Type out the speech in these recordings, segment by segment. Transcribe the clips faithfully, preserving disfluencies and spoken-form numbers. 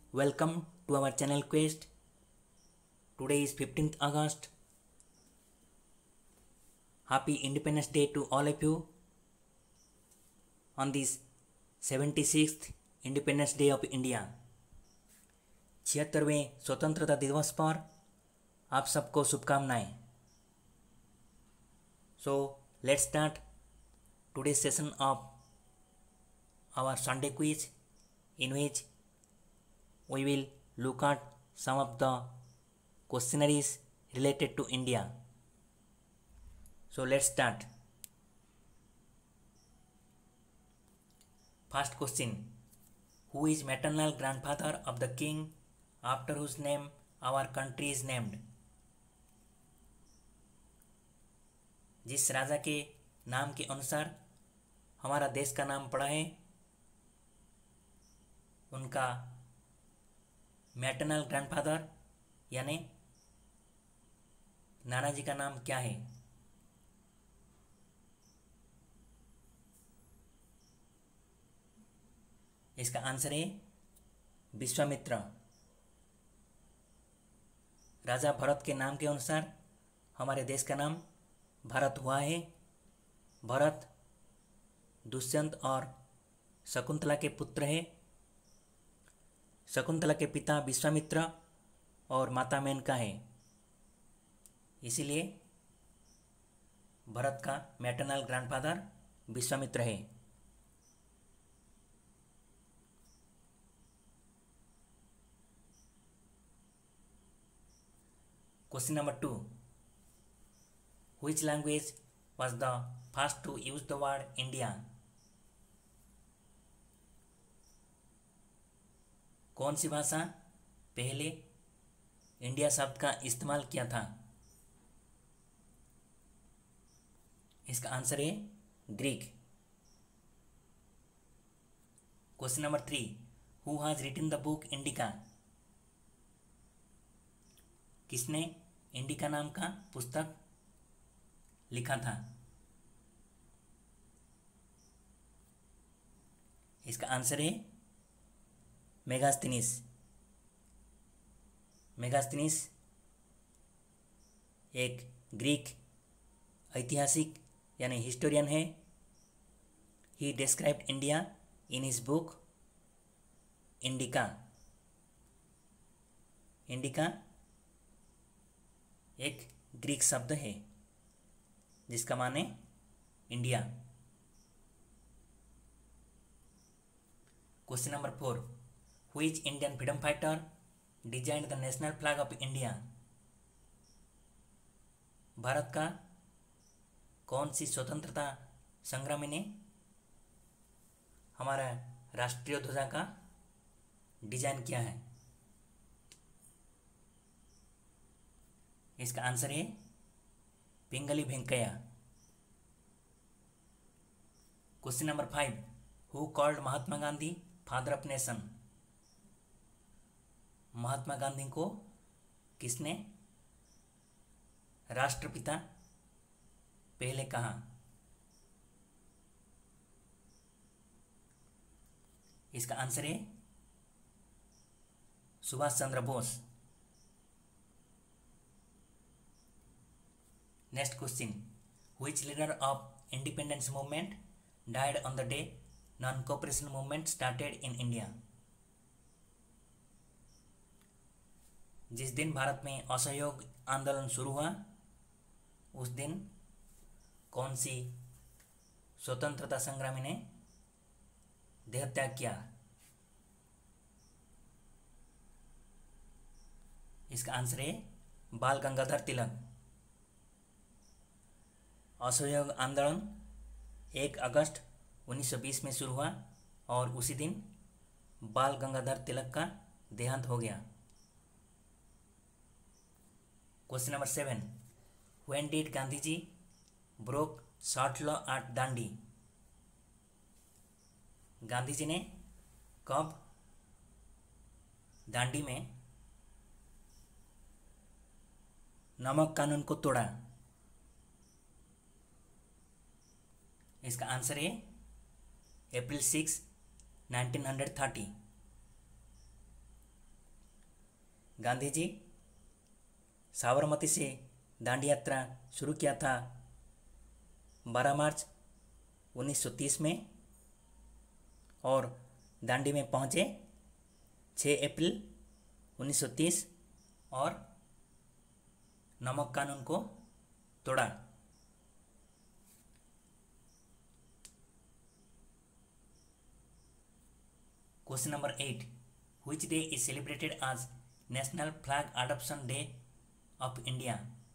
Welcome to our channel Quest. Today is fifteenth August. Happy Independence Day to all of you on this seventy-sixth Independence Day of India. छिहत्तरवें स्वतंत्रता दिवस पर आप सबको शुभकामनाएं. So let's start today's session of our Sunday quiz, in which we will look at some of the questionnaires related to India. So let's start. First question: who is maternal grandfather of the king after whose name our country is named? जिस राजा के नाम के अनुसार हमारा देश का नाम पड़ा है, उनका मैटरनल ग्रैंडफादर यानी नाना जी का नाम क्या है? इसका आंसर है विश्वामित्र. राजा भरत के नाम के अनुसार हमारे देश का नाम भारत हुआ है. भरत दुष्यंत और शकुंतला के पुत्र है. शकुंतला के पिता विश्वामित्र और माता मेनका है, इसीलिए भरत का मैटरनल ग्रैंडफादर विश्वामित्र है. Question number two. Which language was the first to use the word India? कौन सी भाषा पहले इंडिया शब्द का इस्तेमाल किया था? इसका आंसर है Greek. Question number three. Who has written the book Indica? किसने इंडिका नाम का पुस्तक लिखा था? इसका आंसर है मेगास्थनीस. मेगास्थनीस एक ग्रीक ऐतिहासिक यानी हिस्टोरियन है. He described India in his book Indica. Indica एक ग्रीक शब्द है जिसका माने India. Question number four. Which Indian freedom fighter designed the national flag of India? Bharat का कौन सी स्वतंत्रता संग्रामी ने हमारा राष्ट्रीय ध्वजा का डिजाइन किया है? इसका आंसर है Pingali Venkayya. Question number five. Who called Mahatma Gandhi father of nation? Mahatma Gandhi को किसने राष्ट्रपिता पहले कहा? इसका आंसर है Subhash Chandra Bose. Next question. Which leader of independence movement died on the day non cooperation movement started in India? जिस दिन भारत में असहयोग आंदोलन शुरू हुआ, उस दिन कौन सी स्वतंत्रता संग्रामी ने देहत्याग किया? इसका आंसर है बाल गंगाधर तिलक. असहयोग आंदोलन एक अगस्त उन्नीस सौ बीस में शुरू हुआ और उसी दिन बाल गंगाधर तिलक का देहांत हो गया. Question number seven. When did Gandhi ji broke salt law at Dandi? Gandhi ji ने कब दांडी में नमक कानून को तोड़ा? इसका आंसर है April six nineteen hundred thirty. Gandhi ji Sabarmati से दांडी यात्रा शुरू किया था बारह मार्च उन्नीस सौ तीस में और दांडी में पहुंचे छः अप्रैल उन्नीस सौ तीस और नमक कानून को तोड़ा। Question number eight, which day is celebrated as national flag adoption day of India?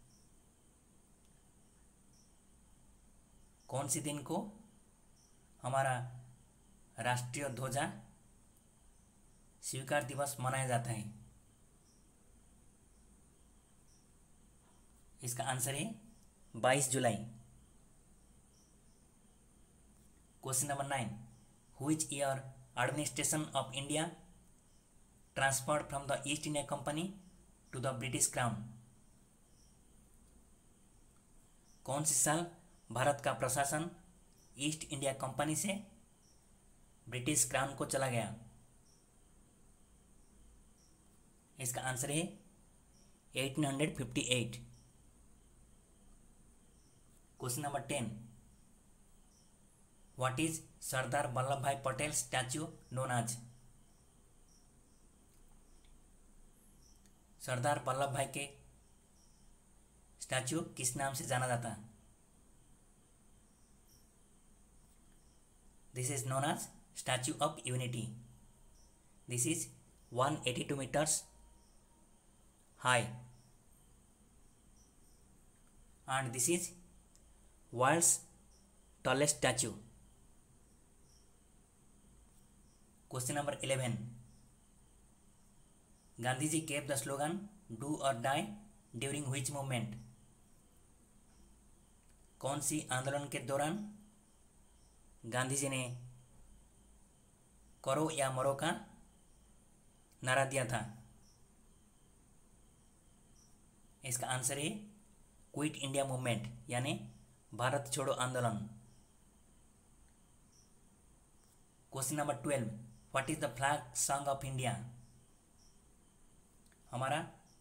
कौन सी दिन को हमारा राष्ट्रीय ध्वजा स्वीकार दिवस मनाया जाता है? इसका आंसर है बाईस जुलाई। Question number nine, which year administration of India transferred from the East India company to the British crown? कौन सी साल भारत का प्रशासन ईस्ट इंडिया कंपनी से ब्रिटिश क्राउन को चला गया? इसका आंसर है अठारह सौ अट्ठावन। Question number ten, what is Sardar Vallabh Bhai Patel statue known as? सरदार वल्लभ भाई के स्टैच्यू किस नाम से जाना जाता है? This is known as statue of unity. This is one hundred eighty-two meters high and this is world's tallest statue. Question number eleven, Gandhi ji gave the slogan do or die during which movement? कौन सी आंदोलन के दौरान गांधी जी ने करो या मरो का नारा दिया था? इसका आंसर है क्विट इंडिया मूवमेंट यानी भारत छोड़ो आंदोलन। Question number twelve, what is the flag song of India? हमारा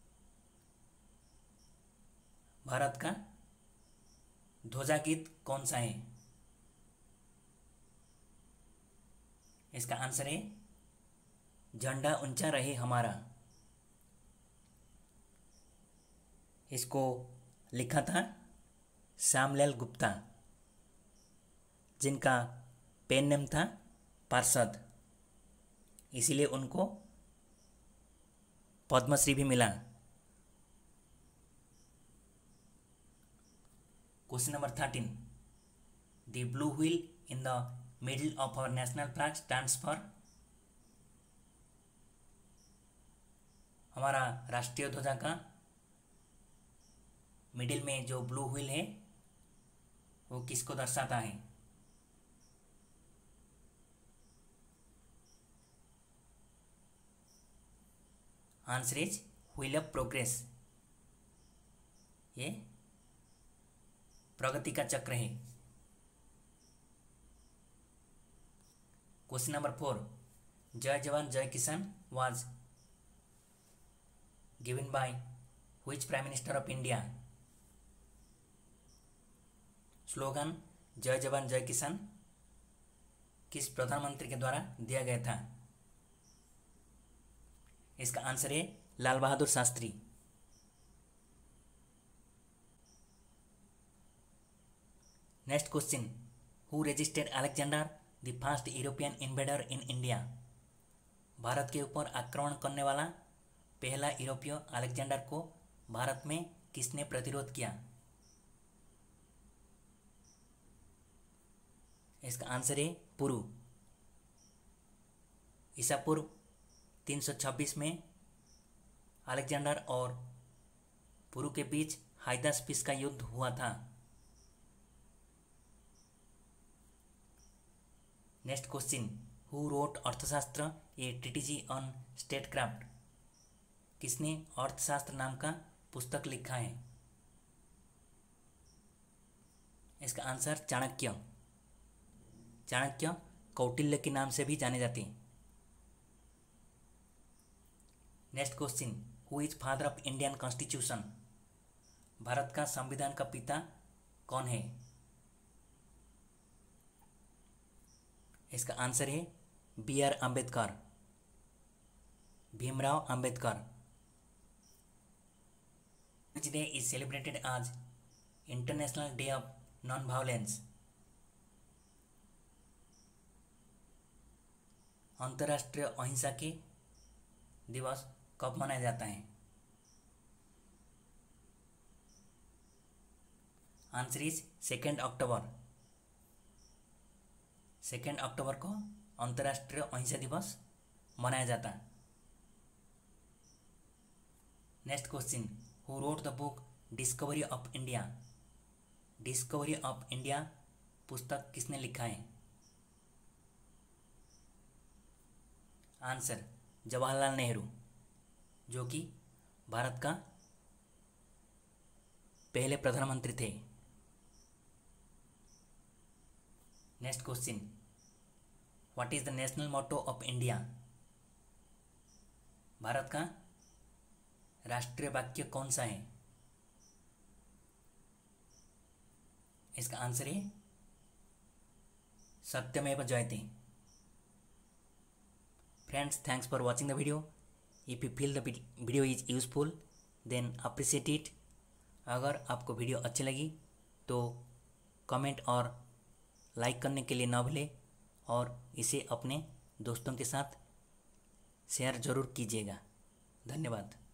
भारत का ध्वजा गीत कौन सा है? इसका आंसर है झंडा ऊंचा रहे हमारा। इसको लिखा था श्यामलाल गुप्ता, जिनका पेन नेम था पार्षद, इसीलिए उनको पद्मश्री भी मिला। Question number thirteen, the blue wheel in the middle of our national flag stands for? हमारा राष्ट्रीय ध्वजा का मिडिल में जो ब्लू व्हील है वो किसको दर्शाता है? Answer is wheel of progress. ये प्रगति का चक्र है। क्वेश्चन नंबर फोर, जय जवान Jai Kisan was given by which prime minister of India? Slogan जय जवान जय किसान किस प्रधानमंत्री के द्वारा दिया गया था? इसका आंसर है Lal Bahadur Shastri. Next question, who registered Alexander the first European invader in India? Bharat के ऊपर आक्रमण करने वाला पहला यूरोपीय अलेक्जेंडर को भारत में किसने प्रतिरोध किया? इसका आंसर है पुरु। ईसा पूर्व तीन सौ छब्बीस में अलेक्जेंडर और पुरु के बीच हाइदास्पिस का युद्ध हुआ था। नेक्स्ट क्वेश्चन, हु रोट अर्थशास्त्र ए ट्रिटिजी ऑन स्टेटक्राफ्ट? किसने अर्थशास्त्र नाम का पुस्तक लिखा है? इसका आंसर चाणक्य। चाणक्य कौटिल्य के नाम से भी जाने जाते हैं। Next question, who is father of Indian constitution? Bharat का संविधान का पिता कौन है? इसका आंसर है B R Ambedkar, Bhimrao Ambedkar. Which day is celebrated as International Day of Non-Violence? अंतर्राष्ट्रीय अहिंसा के दिवस कब मनाया जाता है? Answer is second October. Second October को अंतर्राष्ट्रीय अहिंसा दिवस मनाया जाता है। Next question, who wrote the book Discovery of India? Discovery of India पुस्तक किसने लिखा है? आंसर जवाहरलाल नेहरू, जो कि भारत का पहले प्रधानमंत्री थे। Next question, what is the national motto of India? Bharat का राष्ट्रीय वाक्य कौन सा है? इसका आंसर है Satyameva Jayate. Friends, thanks for watching the video. If you feel the video is useful, then appreciate it. अगर आपको वीडियो अच्छी लगी तो कमेंट और लाइक करने के लिए ना भूलें और इसे अपने दोस्तों के साथ शेयर ज़रूर कीजिएगा। धन्यवाद।